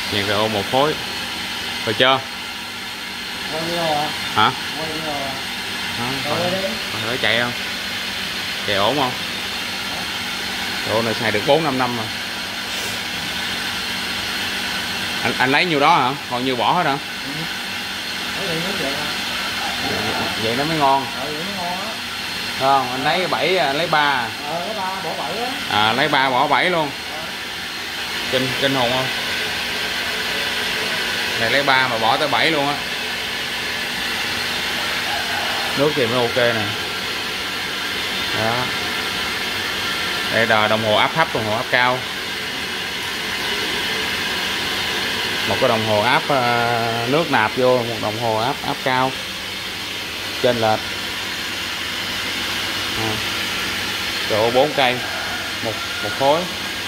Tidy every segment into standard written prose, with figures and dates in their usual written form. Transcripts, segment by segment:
Dàn RO 1 khối. Rồi chưa? Hả? Nó chạy không? Chạy ổn không? RO này xài được 4-5 năm rồi. Anh lấy nhiêu đó hả? Còn nhiêu bỏ hết hả? Vậy nó mới ngon. Không, anh lấy 7, lấy 3. Lấy 3 bỏ 7 luôn. Kinh hồn không? Này lấy 3 mà bỏ tới 7 luôn á. Nước thì mới ok nè. Đó. Đây là đồng hồ áp thấp, đồng hồ áp cao. Một cái đồng hồ áp nước nạp vô, một đồng hồ áp cao trên lệch. RO 4 cây một khối.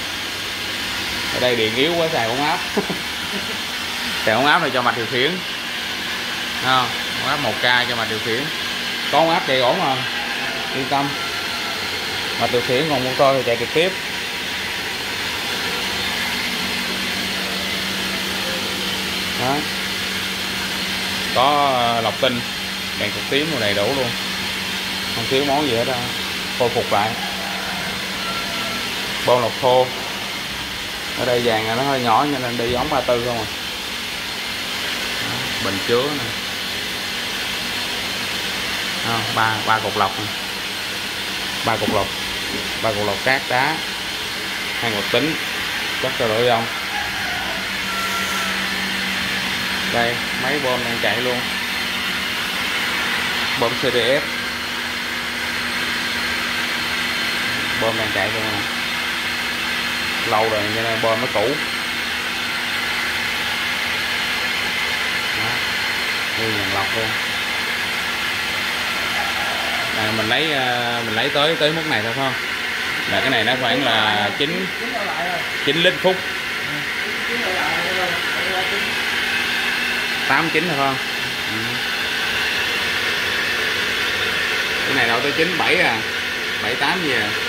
Ở đây điện yếu quá xài ống áp. Xài ống áp này cho mạch điều khiển. Ống áp 1K cho mạch điều khiển. Có ống áp chạy ổn rồi, yên tâm. Mạch điều khiển còn motor thì chạy trực tiếp. Đó. Có lọc tinh, đèn cực tím màu đầy đủ luôn, không thiếu món gì hết đâu. Khôi phục lại. Bơm lọc thô. Ở đây vàng nó hơi nhỏ cho nên đi ống 34 không à. Đó. Bình chứa nè. ba cục lọc này. 3 cục lọc cát đá, 2 cục tính chắc cho đổi dòng. Đây máy bơm đang chạy luôn, bơm CDF, bơm đang chạy luôn nè. Lâu rồi cho nên bơm nó cũ. Như dàn lọc luôn. Mình lấy tới mức này thôi phải không? Là cái này nó khoảng là 9 lít phút. 8-9 thôi không? Cái này đâu tới 9-7 à, 7-8 gì à.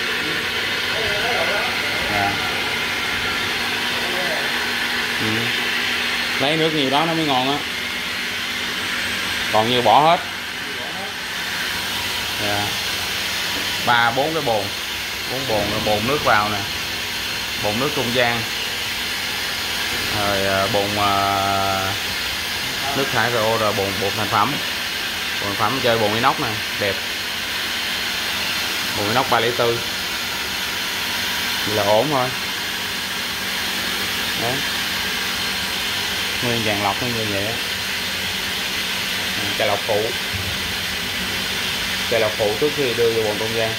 Lấy nước nhiều đó nó mới ngon á. Còn như bỏ hết. 3-4 cái bồn, 4 bồn, bồn nước vào nè, bồn nước trung gian, rồi bồn nước thải RO, rồi bồn thành phẩm. Bồn thành phẩm chơi bồn inox nè, đẹp. Bồn inox 304. Vậy là ổn thôi. Đấy. Nguyên dàn lọc nó như vậy á. Chai lọc phụ. Cây lọc phụ trước khi đưa vô bồn trung gian.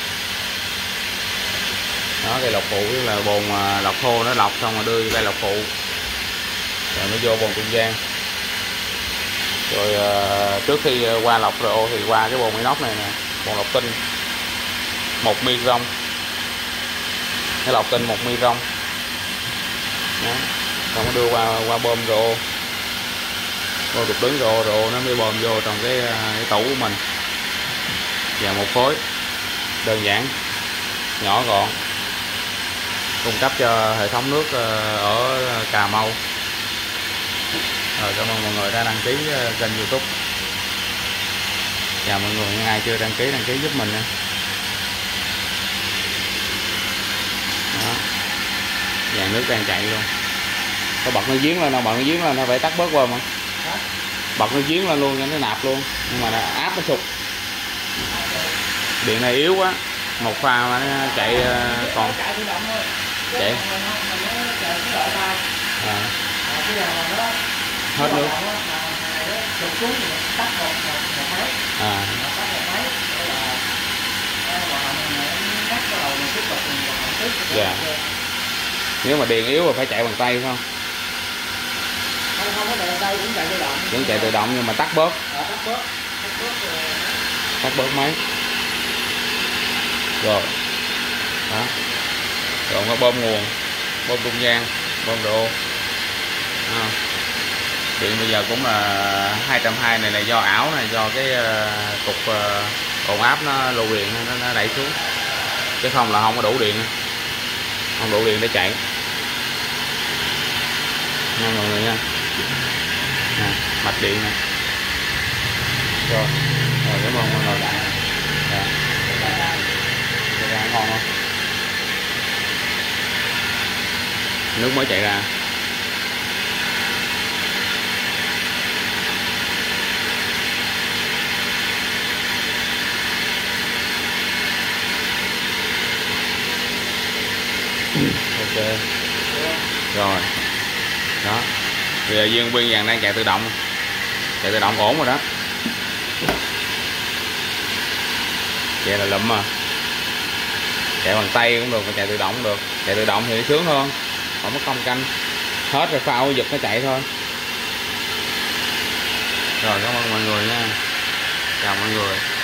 Đó, cây lọc phụ là bồn lọc thô nó lọc xong rồi đưa vô cây lọc phụ, rồi mới vô bồn trung gian. Rồi trước khi qua lọc RO thì qua cái bồn inox này nè, bồn lọc tinh 1 mi rong, cái lọc tinh 1 mi rong. Đó, xong mới đưa qua bơm RO, bơm trục đứng RO nó mới bơm vô trong cái tủ của mình. Và 1 khối đơn giản, nhỏ gọn, cung cấp cho hệ thống nước ở Cà Mau. Rồi, cảm ơn mọi người đã đăng ký kênh YouTube. Chào mọi người, những ai chưa đăng ký giúp mình nha. Đó. Dàn nước đang chạy luôn. Có bật nó giếng lên, bật nó giếng lên nó phải tắt bớt qua mà. Bật nó giếng lên luôn cho nó nạp luôn, nhưng mà áp nó sụt. Điện này yếu quá, một pha mà nó chạy còn chạy hết nước. Dạ. Nếu mà điện yếu rồi phải chạy bằng tay phải không? Vẫn chạy tự động nhưng mà tắt bớt. Tắt bớt máy. Rồi. Đó. Rồi có bơm nguồn, bơm trung gian, bơm RO. Điện bây giờ cũng là 220 này là do ảo này, do cái cục cồn áp nó lưu điện nó đẩy xuống, chứ không là không có đủ điện, không đủ điện để chạy. nha mọi người nha. Nè, mạch điện nè. Rồi, cảm ơn mọi người. Dạ. Ra ngon không? Nước mới chạy ra. Ok. Rồi. Đó. Bây giờ viên vàng đang chạy tự động. Chạy tự động ổn rồi đó. Chạy là lụm mà. Chạy bằng tay cũng được, mà chạy tự động cũng được. Chạy tự động thì sướng hơn, không mất công canh, hết rồi phao giật nó chạy thôi. Rồi cảm ơn mọi người nha, chào mọi người.